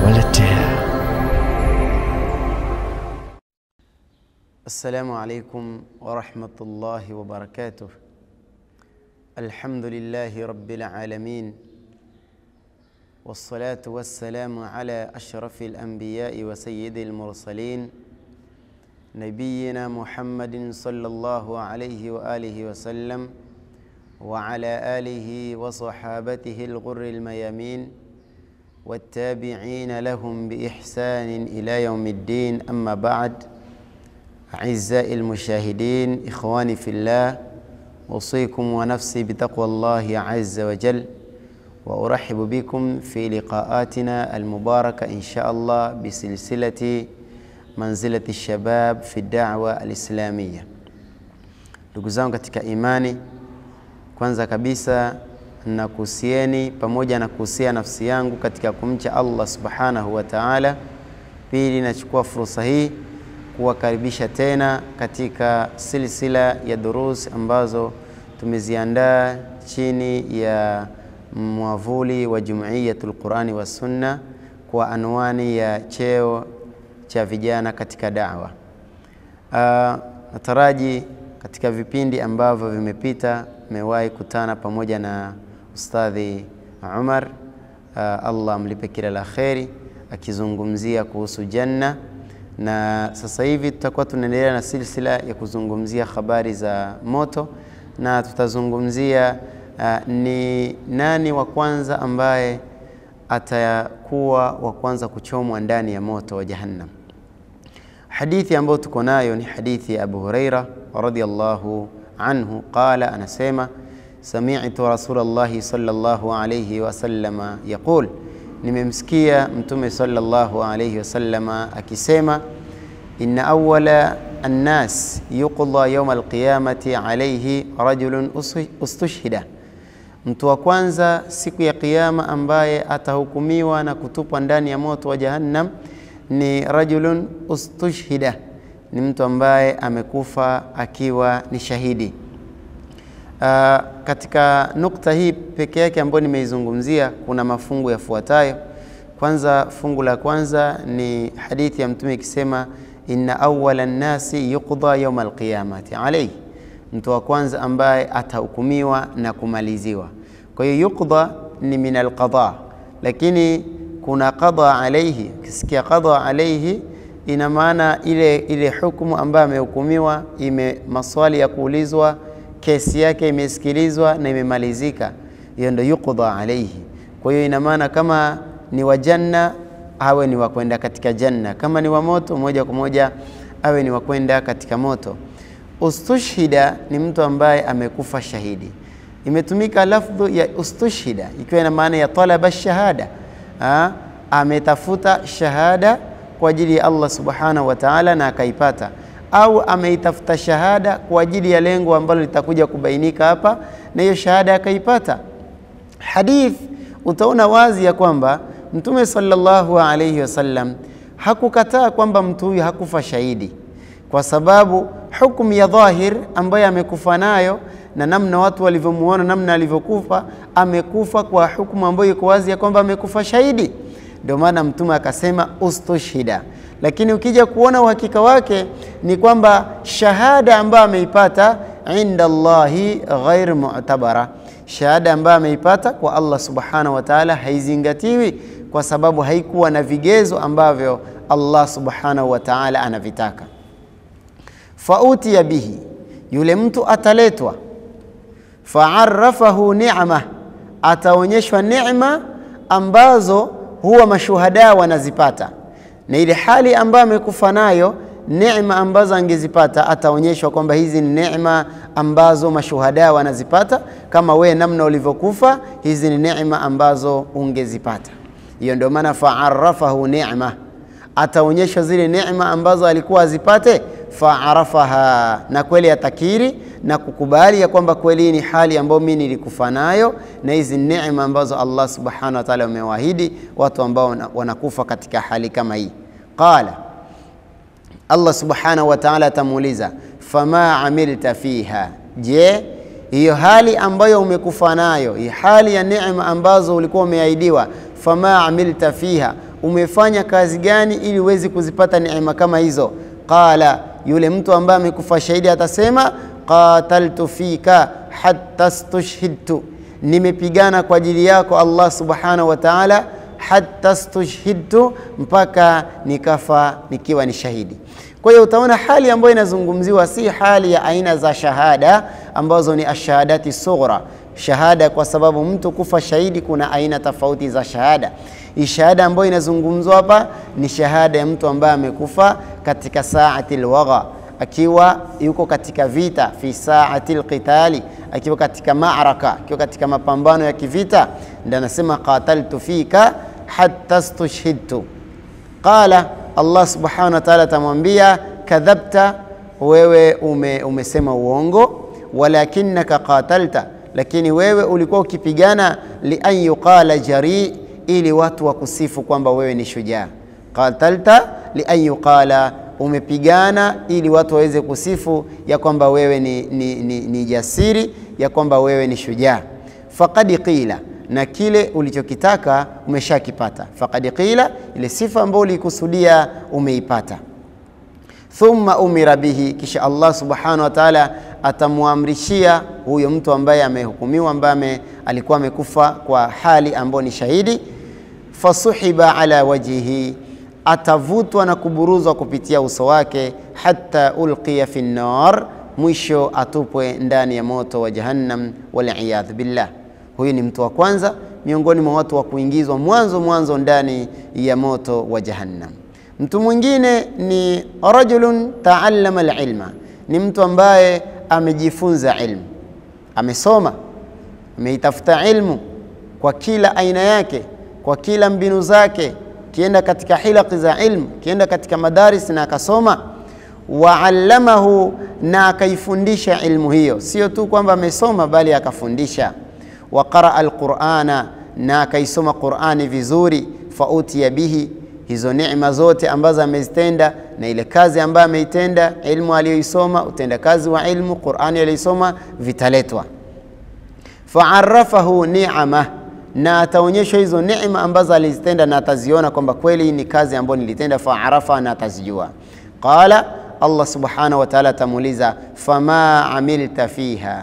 waletea. Assalamu alaikum wa rahmatullahi wa barakatuh. Alhamdulillahi rabbil alamin. Wassalatu wassalamu ala ashrafil anbiya'i wa sayyidil mursalin. Nabiyyina Muhammadin sallallahu alayhi wa alihi wa sallam. Wa ala alihi wa sahabatihi al-ghurril mayamin. والتابعين لهم بإحسان إلى يوم الدين. أما بعد. أعزائي المشاهدين، إخواني في الله، أوصيكم ونفسي بتقوى الله عز وجل، وأرحب بكم في لقاءاتنا المباركة إن شاء الله بسلسلة منزلة الشباب في الدعوة الإسلامية. ndugu zangu katika imani, kwanza kabisa nakuhusieni pamoja na kuhusia nafsi yangu katika kumcha Allah subhanahu wa ta'ala. Pili, nachukua fursa hii kuwakaribisha tena katika silsila ya durus ambazo tumeziandaa chini ya mwavuli wa Jumuiyatul Qur'ani wa Sunna kwa anwani ya cheo cha vijana katika da'wa. Nataraji katika vipindi ambavyo vimepita mewahi kutana pamoja na Ustadhi Umar, Allah mlipe kila la kheri, akizungumzia kuhusu janna. Na sasa hivi tutakuwa tunaendelea na silsila ya kuzungumzia habari za moto, na tutazungumzia ni nani wa kwanza ambaye atakuwa wa kwanza kuchomwa ndani ya moto wa Jahannam. Hadithi ambayo tuko nayo ni hadithi ya Abu Huraira radhiyallahu anhu, qala, anasema sami'tu Rasulullah sallallahu alayhi wasallama yaqul, nimemsikia Mtume sallallahu alayhi wasallama akisema, inna awwala an-nas yuqda yawm al-qiyamati alayhi rajulun ustushhida, mtu wa kwanza siku ya kiyama ambaye atahukumiwa na kutupwa ndani ya moto wa Jahannam ni rajulun ustushhida, ni mtu ambaye amekufa akiwa ni shahidi. Katika nukta hii peke yake ambayo nimeizungumzia kuna mafungu yafuatayo. Kwanza, fungu la kwanza ni hadithi ya Mtume ikisema, inna awwala an-nasi yuqda yawm al-qiyamati alayhi, mtu wa kwanza ambaye atahukumiwa na kumaliziwa. Kwa hiyo yuqda ni min al-qada, lakini kuna qada alayhi. Kisikia qada alayhi ina maana ile hukumu ambayo amehukumiwa, maswali ya kuulizwa, kesi yake imesikilizwa na imemalizika, hiyo ndio yuqda alayhi. Kwa hiyo ina maana kama ni wa janna awe ni wa kwenda katika janna, kama ni wa moto moja kwa moja awe ni wa kwenda katika moto. Ustushhida ni mtu ambaye amekufa shahidi. Imetumika lafdhu ya ustushhida ikiwa ina maana ya talaba shahada, ametafuta shahada kwa ajili ya Allah subhanahu wa ta'ala na akaipata, au ameitafuta shahada kwa ajili ya lengo ambalo litakuja kubainika hapa, na hiyo shahada akaipata. Hadith utaona wazi ya kwamba Mtume sallallahu alayhi wasallam hakukataa kwamba mtu huyu hakufa shahidi, kwa sababu hukumu ya dhahir ambayo amekufa nayo na namna watu walivyomuona, namna alivyokufa, amekufa kwa hukumu ambayo iko wazi ya kwamba amekufa shahidi. Ndio maana Mtume akasema ustushhida. Lakini ukija kuona uhakika wake ni kwamba shahada ambayo ameipata inda Allahi ghair mu'tabara, shahada ambayo ameipata kwa Allah subhanahu wa ta'ala haizingatiwi, kwa sababu haikuwa na vigezo ambavyo Allah subhanahu wa ta'ala anavitaka. Fauti bihi, yule mtu ataletwa, fa'arrafahu ni'ma, ataonyeshwa neema ambazo huwa mashuhada wanazipata, na ile hali ambayo amekufa nayo, neema ambazo angezipata ataonyeshwa kwamba hizi ni neema ambazo mashuhada wanazipata, kama we namna ulivyokufa, hizi ni neema ambazo ungezipata. Hiyo ndio maana fa'arrafahu ni'ma, ataonyeshwa zile neema ambazo alikuwa azipate, fa'arafaha, na kweli atakiri na kukubali ya kwamba kweli ni hali ambayo mimi nilikufa nayo, na hizi neema ambazo Allah subhanahu wa ta'ala amewaahidi watu ambao wanakufa katika hali kama hii. Qala, Allah subhanahu wa ta'ala atamuuliza, fama amilta fiha, je, hiyo hali ambayo umekufa nayo, hii hali ya neema ambazo ulikuwa umeahidiwa, fama amilta fiha, umefanya kazi gani ili uweze kuzipata neema kama hizo? Qala, yule mtu ambaye amekufa shahidi atasema, qataltu fika hatta stushhidtu, nimepigana kwa ajili yako Allah subhanahu wa ta'ala, hatta stushhidtu, mpaka nikafa nikiwa ni shahidi. Kwa hiyo utaona hali ambayo inazungumziwa si hali ya aina za shahada ambazo ni ashahadati sughra. Shahada, kwa sababu mtu kufa shahidi kuna aina tofauti za shahada. Shahada ambayo inazungumzwa hapa ni shahada ya mtu ambaye amekufa katika saatil wagha, akiwa yuko katika vita, fi saatil qitali, akiwa katika ma'raka, akiwa katika mapambano ya kivita, ndio anasema qataltu fika hatta stushhidtu. Qala, Allah subhanahu wa ta'ala tamwambia, kadhabta, wewe umesema uongo, walakinaka qatalta, lakini wewe ulikuwa ukipigana li an yuqala jari, ili watu wakusifu kwamba wewe ni shujaa. Qatalta li an yuqala, umepigana ili watu waweze kusifu ya kwamba wewe ni jasiri, ya kwamba wewe ni shujaa. Faqad qila, na kile ulichokitaka umeshakipata. Faqad qila, ile sifa ambayo ulikusudia umeipata. Thumma umira bihi, kisha Allah subhanahu wa ta'ala atamuamrishia huyo mtu ambaye amehukumiwa, ambaye alikuwa amekufa kwa hali ambayo ni shahidi, fasuhiba ala wajhihi, atavutwa na kuburuzwa kupitia uso wake, hatta ulqiya fi an-nar, mwisho atupwe ndani ya moto wa jahannam, wal iyadh billah. Huyu ni mtu wa kwanza miongoni mwa watu wa kuingizwa mwanzo ndani ya moto wa jahannam. Mtu mwingine ni rajulun ta'allama al-ilma, ni mtu ambaye amejifunza ilmu, amesoma, ameitafuta ilmu kwa kila aina yake, kwa kila mbinu zake, kienda katika hilaqi za ilmu, kienda katika madaris na akasoma, wa'allamahu, na akaifundisha ilmu hiyo. Sio tu kwamba amesoma bali akafundisha. Wa qaraa al-Qur'ana, na akaisoma Qur'ani vizuri. Fautiya bihi, hizo neema zote ambazo amezitenda na ile kazi ambayo ameitenda, ilmu aliyoisoma, utenda kazi wa ilmu, Qur'ani aliyosoma, vitaletwa. Fa'arrafahu ni'ama, na ataonyeshwa hizo neema ambazo alizitenda na ataziona kwamba kweli ni kazi ambayo nilitenda. Fa'arafa, na atazijua. Qala, Allah subhanahu wa ta'ala tamuliza, fama amilta fiha,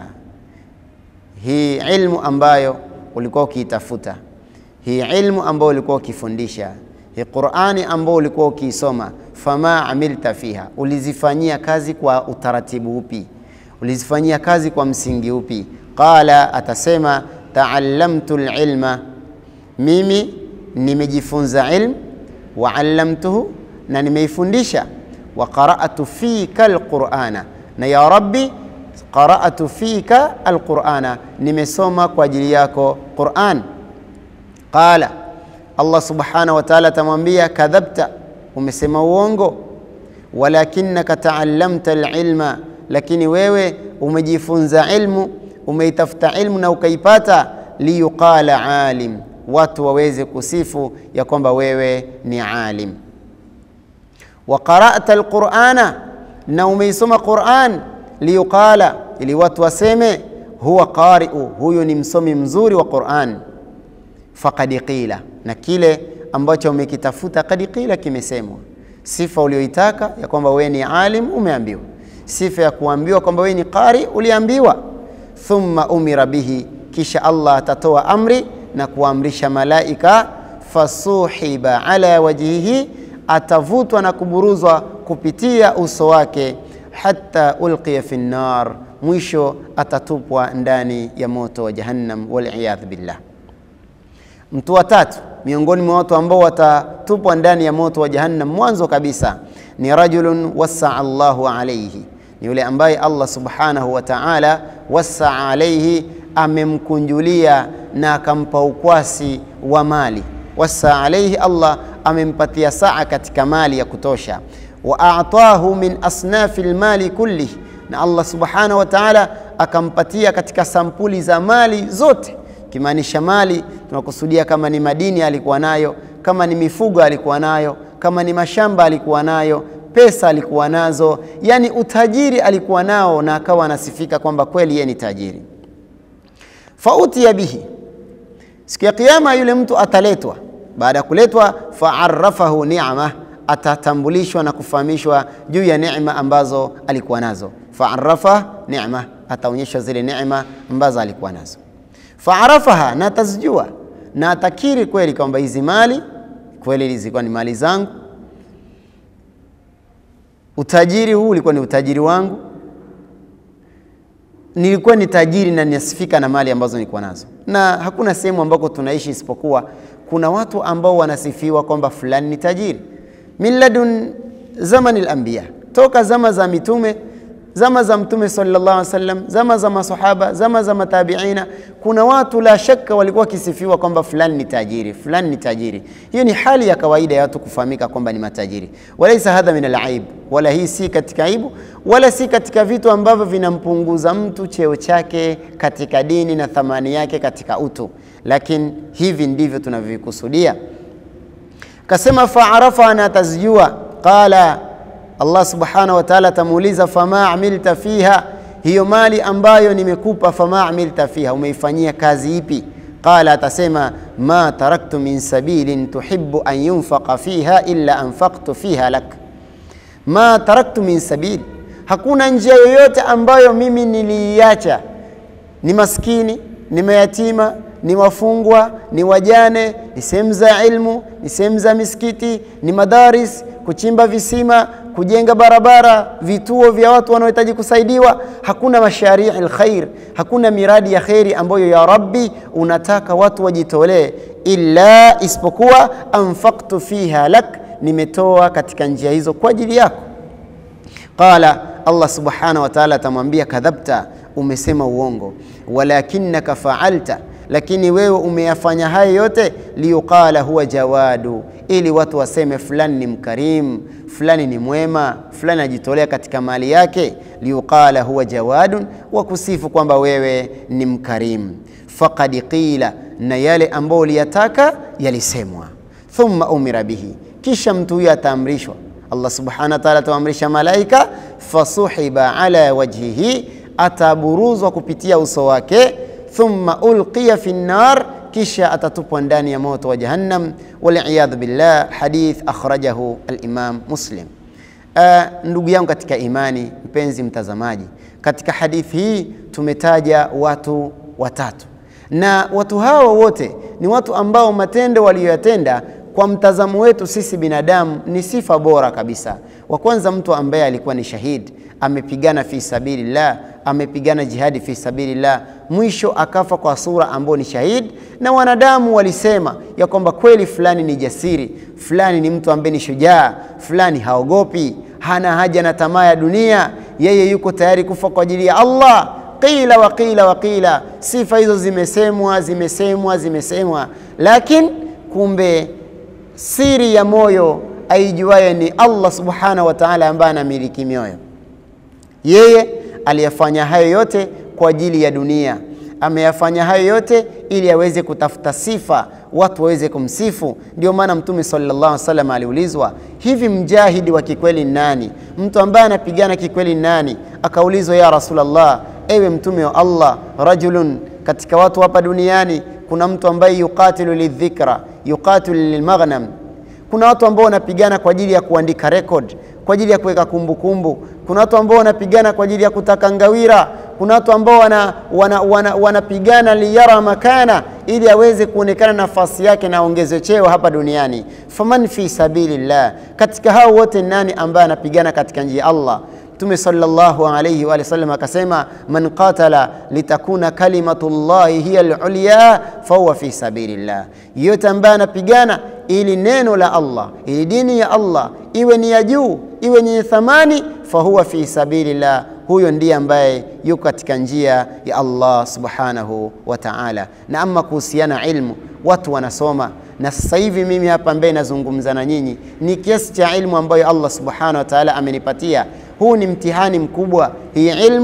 hii ilmu ambayo ulikuwa ukiitafuta, hii ilmu ambayo ulikuwa ukifundisha, hii Qur'ani ambayo ulikuwa ukiisoma, fama amilta fiha, ulizifanyia kazi kwa utaratibu upi? Ulizifanyia kazi kwa msingi upi? Qala, atasema, ta'allamtu al-ilma, mimi nimejifunza ilmu, wa 'allamtuhu, na nimeifundisha, wa qara'atu fika al-Qur'ana, na ya Rabbi qara'atu fika al-Qur'ana, nimesoma kwa ajili yako Qur'an. Qala, Allah subhanahu wa ta'ala tamwambia, kadhabta, umesema uongo, walakinaka ta'allamta al-ilma, lakini wewe umejifunza ilmu, umeitafuta ilmu na ukaipata, liyuqala alim, watu waweze kusifu ya kwamba wewe ni alim. Wa qara'ta al-Qur'ana, na umeisoma Qur'an, liyuqala, ili watu waseme, huwa qari'u, huyu ni msomi mzuri wa Qur'an. Faqad qila, na kile ambacho umekitafuta qad qila, kimesemwa. Sifa uliyoitaka ya kwamba wewe ni alim umeambiwa, sifa ya kuambiwa kwamba wewe ni qari uliambiwa. Thumma umira bihi, kisha Allah atatoa amri na kuamrisha malaika, fasuhiba ala wajhihi, atavutwa na kuburuzwa kupitia uso wake, hatta ulqiya fi an-nar, mwisho atatupwa ndani ya moto wa jahannam, wal iyadh billah. Mtu wa tatu miongoni mwa watu ambao watatupwa ndani ya moto wa jahannam mwanzo kabisa ni rajulun wasaa Allahu alayhi, ni yule ambaye Allah subhanahu wa ta'ala wasaa alayhi, amemkunjulia na akampa ukwasi wa mali. Wasaa alayhi, Allah amempatia saa katika mali ya kutosha. Wa a'tahu min asnafil mali kulli, na Allah subhanahu wa ta'ala akampatia katika sampuli za mali zote. Kimaanisha mali tunakusudia kama ni madini alikuwa nayo, kama ni mifugo alikuwa nayo, kama ni mashamba alikuwa nayo, pesa alikuwa nazo, yani utajiri alikuwa nao, na akawa anasifika kwamba kweli yeye ni tajiri. Fautiya bihi, siku ya kiyama yule mtu ataletwa baada ya kuletwa fa'arrafahu ni'ama, atatambulishwa na kufahamishwa juu ya neema ambazo alikuwa nazo. Fa'arrafa ni'ma, ataonyeshwa zile neema ambazo alikuwa nazo. Fa'arafaha, na atazijua na atakiri kweli kwamba hizi mali kweli zilikuwa ni mali zangu, utajiri huu ulikuwa ni utajiri wangu, nilikuwa ni tajiri na ninasifika na mali ambazo nilikuwa nazo. Na hakuna sehemu ambako tunaishi isipokuwa kuna watu ambao wanasifiwa kwamba fulani ni tajiri. Min ladun zamani al-anbiya, toka zama za mitume, zama za mtume sallallahu alaihi wasallam, zama za masahaba, zama za matabiina, kuna watu la shaka walikuwa kisifiwa kwamba fulani ni tajiri, fulani ni tajiri. Hiyo ni hali ya kawaida ya watu kufahamika kwamba ni matajiri. Walaisa hadha min al-aib, wala hii si katika aibu, wala si katika vitu ambavyo vinampunguza mtu cheo chake katika dini na thamani yake katika utu, lakini hivi ndivyo tunavyokusudia. Kasema fa'arafa, na tazijua. Qala, Allah subhanahu wa ta'ala tamuuliza, fama amilta fiha, hiyo mali ambayo nimekupa, fama amilta fiha, umeifanyia kazi ipi? Qala, atasema ma taraktu min sabilin tuhibbu an yunfaqa fiha illa anfaqtu fiha lak. Ma taraktu min sabil, hakuna njia yoyote ambayo mimi niliacha, ni maskini, ni mayatima, ni wafungwa, ni wajane, ni sehemu za ilmu, ni sehemu za misikiti, ni madaris, kuchimba visima, kujenga barabara, vituo vya watu wanaohitaji kusaidiwa. Hakuna masharii alkhair, hakuna miradi ya khairi ambayo ya Rabbi unataka watu wajitolee, illa isipokuwa anfaqtu fiha lak, nimetoa katika njia hizo kwa ajili yako. Qala, Allah subhanahu wa ta'ala tamwambia, kadhabta, umesema uongo, walakinnaka fa'alta, lakini wewe umeyafanya haya yote, liyuqala huwa jawadu, ili watu waseme fulani ni mkarimu, fulani ni mwema, fulani ajitolea katika mali yake. Liyuqala huwa jawadun, wa kusifu kwamba wewe ni mkarimu. Faqad qila, na yale ambao uliyataka yalisemwa. Thumma umira bihi, kisha mtu huyo ataamrishwa. Allah subhanahu wa ta'ala ataamrisha malaika, fasuhiba ala wajhihi, ataburuzwa kupitia uso wake. Thumma ulqiya fi an-nar, kisha atatupwa ndani ya moto wa jahannam. Wal'iyadhu billah. Hadith akhrajahu al-Imam Muslim. Ndugu yangu katika imani, mpenzi mtazamaji, katika hadithi hii tumetaja watu watatu, na watu hao wote ni watu ambao matendo waliyotenda kwa mtazamo wetu sisi binadamu ni sifa bora kabisa. Wa kwanza, mtu ambaye alikuwa ni shahidi, amepigana fi sabilillah, amepigana jihadi fi sabilillah, mwisho akafa kwa sura ambayo ni shahidi, na wanadamu walisema ya kwamba kweli fulani ni jasiri, fulani ni mtu ambaye ni shujaa, fulani haogopi, hana haja na tamaa ya dunia, yeye yuko tayari kufa kwa ajili ya Allah. Qila wa qila wa qila, sifa hizo zimesemwa, lakini kumbe siri ya moyo aijuaye ni Allah subhanahu wa ta'ala, ambaye anamiliki mioyo. Yeye aliyafanya hayo yote kwa ajili ya dunia, ameyafanya hayo yote ili aweze kutafuta sifa, watu waweze kumsifu. Ndio maana Mtume sallallahu alaihi wasallam aliulizwa, hivi mjahidi wa kikweli nani? Mtu ambaye anapigana kikweli nani? Akaulizwa, ya Rasulullah, ewe Mtume wa Allah, rajulun, katika watu hapa duniani kuna mtu ambaye yuqatilu lidhikra, yuqatilu lilmaghnam. Kuna watu ambao wanapigana kwa ajili ya kuandika record, kwa ajili ya kuweka kumbukumbu. Kuna watu ambao wanapigana kwa ajili ya kutaka ngawira. Kuna watu ambao wanapigana liyara makana, ili aweze kuonekana nafasi yake na ongeze cheo hapa duniani. Faman fi sabilillah, katika hao wote nani ambaye anapigana katika njia ya Allah? Mtume sallallahu alayhi wa sallam akasema, man qatala litakuna kalimatullahi hiya al-ulya fahuwa fi sabilillah, yote ambaye anapigana ili neno la Allah, ili dini ya Allah iwe ni ya juu, iwe ni thamani, fahuwa fi sabilillah, huyo ndiye ambaye yuko katika njia ya Allah subhanahu wa ta'ala. Na ama kuhusiana ilmu, watu wanasoma, na sasa hivi mimi hapa ambaye nazungumza na nyinyi ni kiasi cha ilmu ambayo Allah subhanahu wa ta'ala amenipatia. Huu ni mtihani mkubwa. Hii ilmu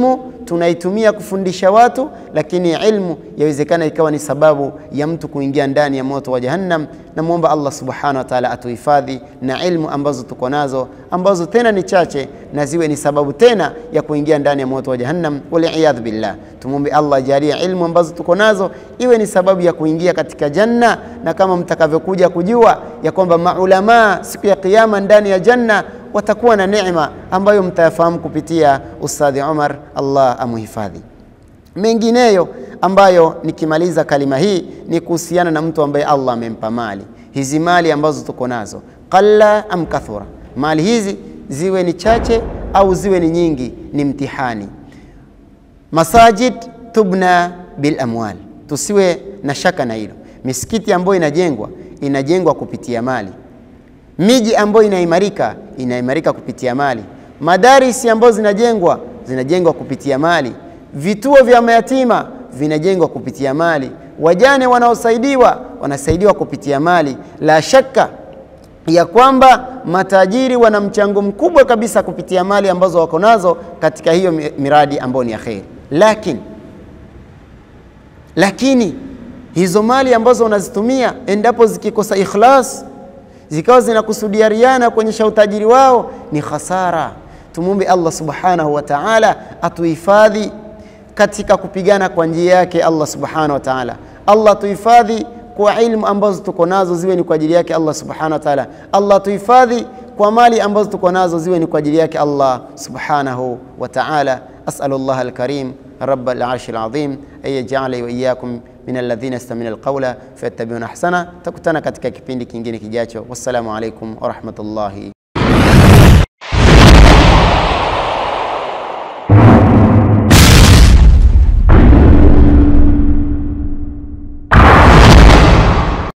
tunaitumia kufundisha watu, lakini ilmu yawezekana ikawa ni sababu ya mtu kuingia ndani ya moto wa Jahannam. Na muomba Allah subhanahu wa ta'ala atuhifadhi na ilmu ambazo tuko nazo, ambazo tena ni chache, na ziwe ni sababu tena ya kuingia ndani ya moto wa Jahannam, wal-iyadhu billah. Tumuombe Allah ajalie ilmu ambazo tuko nazo iwe ni sababu ya kuingia katika janna, na kama mtakavyokuja kujua ya kwamba maulama siku ya kiyama ndani ya janna watakuwa na neema ambayo mtayafahamu kupitia Ustadhi Umar, Allah amuhifadhi. Mengineyo ambayo nikimaliza kalima hii ni kuhusiana na mtu ambaye Allah amempa mali. Hizi mali ambazo tuko nazo, qalla am kathura, mali hizi ziwe ni chache au ziwe ni nyingi, ni mtihani. Masajid tubna bil amwal, tusiwe na shaka na hilo. Misikiti ambayo inajengwa kupitia mali. Miji ambayo inaimarika kupitia mali. Madarisi ambayo zinajengwa kupitia mali. Vituo vya mayatima vinajengwa kupitia mali. Wajane wanasaidiwa kupitia mali. La shaka ya kwamba matajiri wana mchango mkubwa kabisa kupitia mali ambazo wako nazo katika hiyo miradi ambayo ni ya khair. Lakini hizo mali ambazo unazitumia, endapo zikikosa ikhlas, zikawa zinakusudia riana kuonyesha utajiri wao, ni khasara. Tumuombe Allah subhanahu wa ta'ala atuhifadhi katika kupigana kwa njia yake Allah subhanahu wa ta'ala. Allah tuhifadhi kwa ilmu ambazo tuko nazo ziwe ni kwa ajili yake Allah subhanahu wa ta'ala. Allah tuhifadhi kwa mali ambazo tuko nazo ziwe ni kwa ajili yake Allah subhanahu wa ta'ala. As'alullah al-karim rabbal arshil azim ay yaj'ala wa iyyakum min alladhina yastami'una al-qawla fayattabi'una ahsana. Takutana katika kipindi kingine kijacho. Wassalamu alaykum wa rahmatullahi